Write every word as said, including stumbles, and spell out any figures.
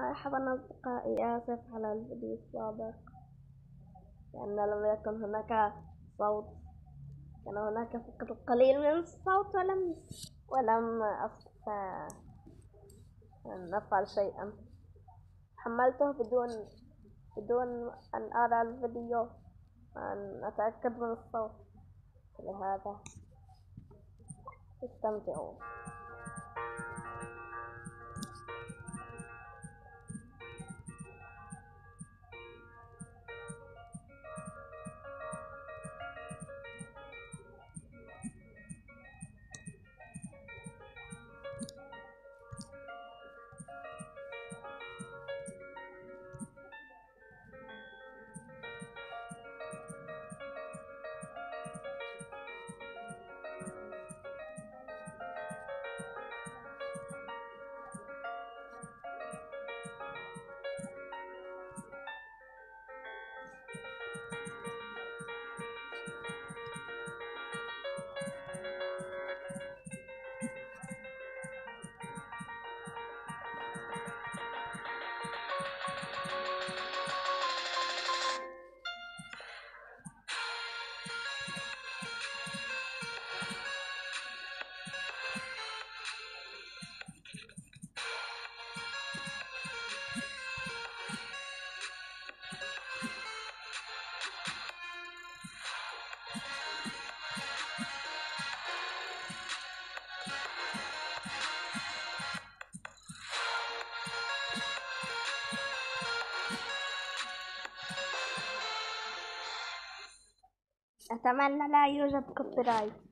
مرحبا أصدقائي، آسف على الفيديو السابق لأن لم يكن هناك صوت. كان هناك فقط القليل من الصوت ولم ولم أستطع أن أفعل شيئا. حملته بدون بدون أن أرى الفيديو وأن أتأكد من الصوت، لهذا استمتعوا. أتمنى لا يوجد كوبي رايت.